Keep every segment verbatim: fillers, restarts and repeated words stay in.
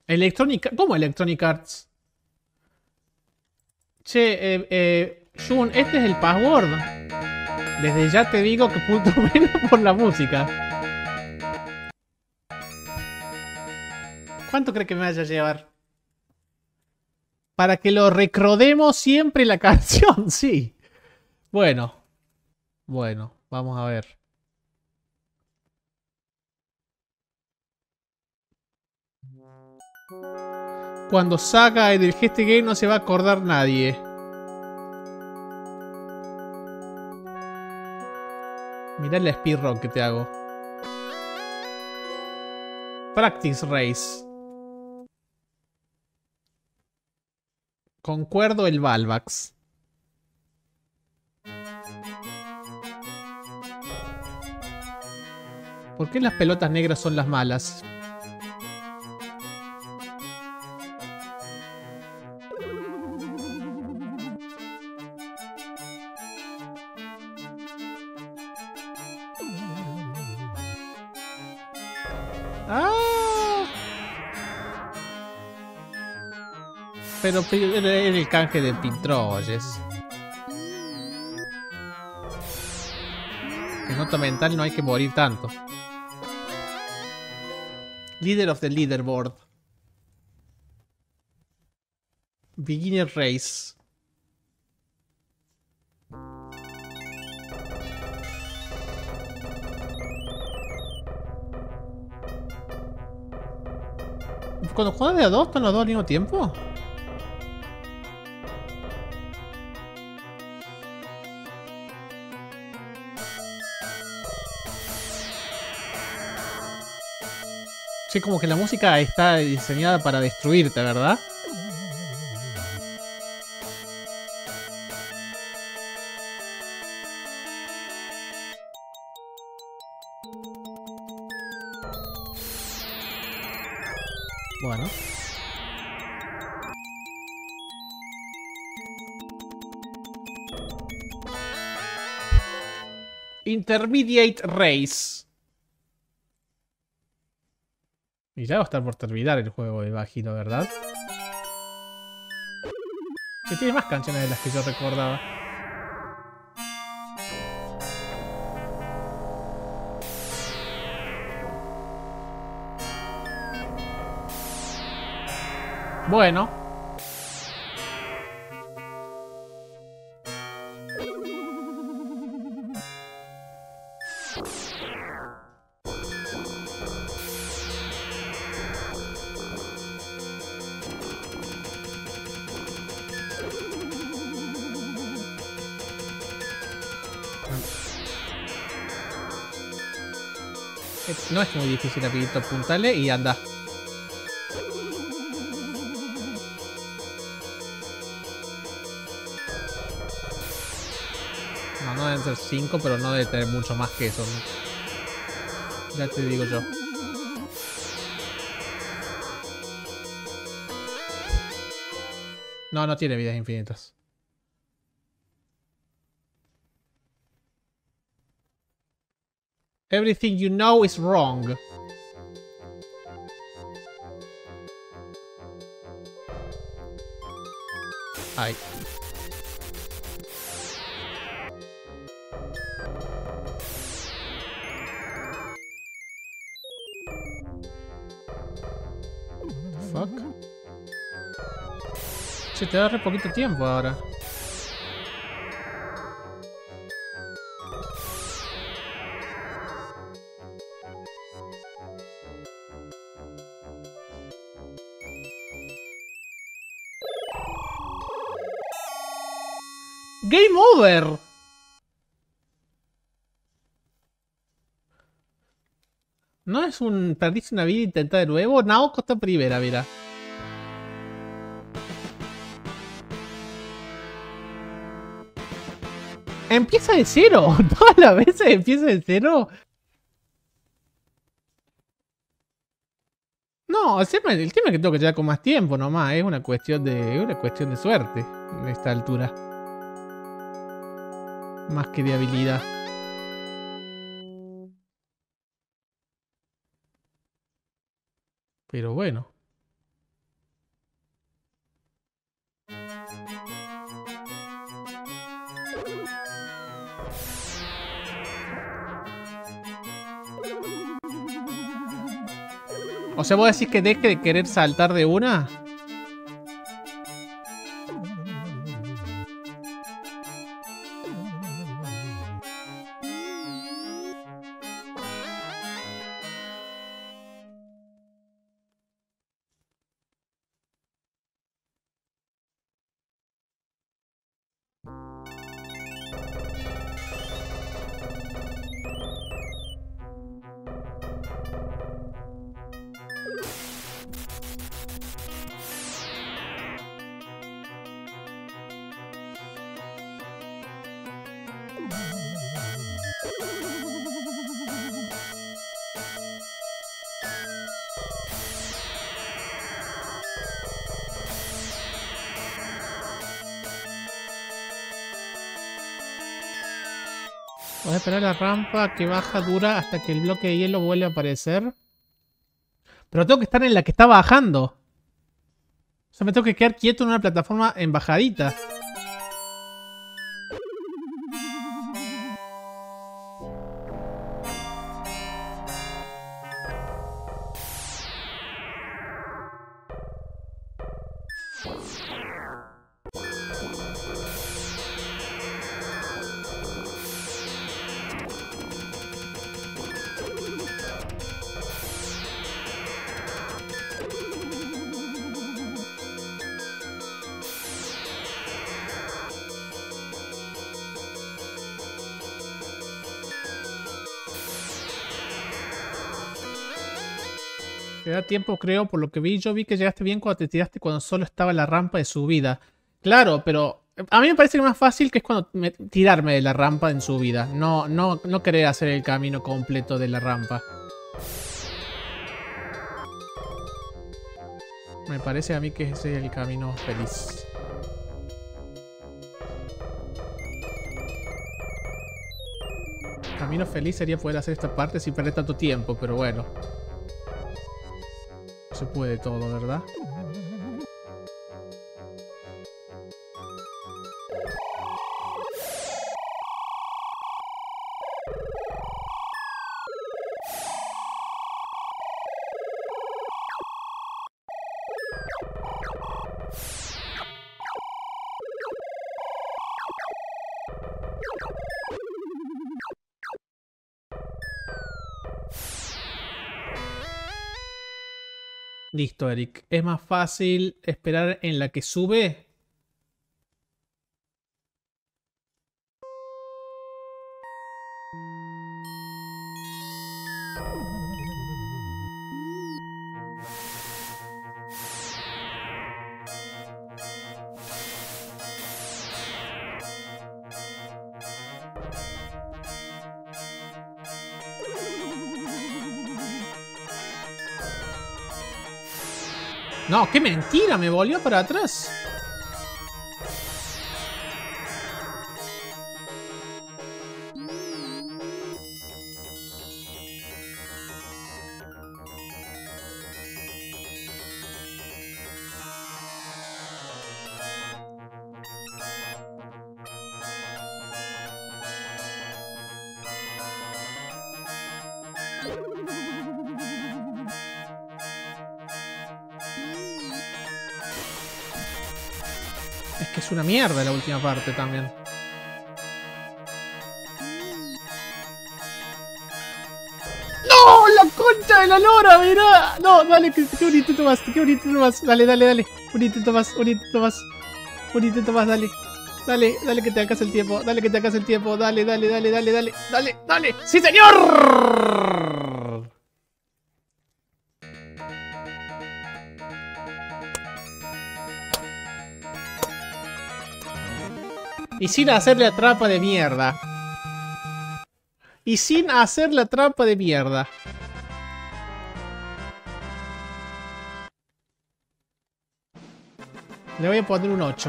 Electronic... ¿Cómo Electronic Arts? Che, eh, eh, Jun, este es el password. Desde ya te digo que punto menos por la música. ¿Cuánto crees que me vaya a llevar? Para que lo recrodemos siempre la canción, sí. Bueno, bueno, vamos a ver. Cuando salga en el G T Game no se va a acordar nadie. Mirá el speedrun que te hago. Practice Race. Concuerdo el Balbax. ¿Por qué las pelotas negras son las malas? ¡Ah! Pero era el canje de Pintroyes. En nota mental no hay que morir tanto. Leader of the leaderboard. Beginner race. Cuando juegas de a dos, ¿están los dos al mismo tiempo? Sí, como que la música está diseñada para destruirte, ¿verdad? Bueno. Intermediate Race. Y ya va a estar por terminar el juego, me imagino, ¿verdad? Que tiene más canciones de las que yo recordaba. Bueno. No es muy difícil, amiguito. Apuntale y anda. No, no deben ser cinco, pero no debe tener mucho más que eso, ¿no? Ya te digo yo. No, no tiene vidas infinitas. Everything you know is wrong. Ay. Fuck. Se te da re poquito tiempo ahora. Game over. No es un perdiste una vida e intenta de nuevo. Naoko está primera, mira. Empieza de cero. Todas las veces empieza de cero. No, el tema, el tema es que tengo que llegar con más tiempo nomás. Es una cuestión de. Es una cuestión de suerte en esta altura. Más que de habilidad. Pero bueno. O sea, vos decís que deje de querer saltar de una. Voy a esperar la rampa que baja dura hasta que el bloque de hielo vuelva a aparecer. Pero tengo que estar en la que está bajando. O sea, me tengo que quedar quieto en una plataforma en bajadita. Te da tiempo, creo, por lo que vi. Yo vi que llegaste bien cuando te tiraste cuando solo estaba la rampa de subida. Claro, pero a mí me parece que más fácil que es cuando me, tirarme de la rampa en subida. No, no, no querer hacer el camino completo de la rampa. Me parece a mí que ese es el camino feliz. Camino feliz sería poder hacer esta parte sin perder tanto tiempo, pero bueno. No se puede todo, ¿verdad? Listo, Eric. ¿Es más fácil esperar en la que sube? No, qué mentira, me volvió para atrás. Es que es una mierda la última parte también. ¡No! ¡La concha de la lora! ¡Mirá! No, dale, que, que un intento más, que un intento más. Dale, dale, dale. Un intento más, un intento más. Un intento más, dale. Dale, dale que te hagas el tiempo. Dale que te hagas el tiempo. Dale, dale, dale, dale, dale. Dale, dale. ¡Sí, señor! Y sin hacer la trampa de mierda. Y sin hacer la trampa de mierda. Le voy a poner un ocho.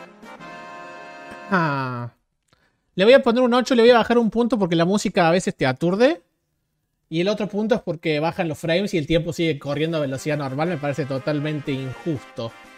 Ah. Le voy a poner un ocho, le voy a bajar un punto porque la música a veces te aturde. Y el otro punto es porque bajan los frames y el tiempo sigue corriendo a velocidad normal. Me parece totalmente injusto.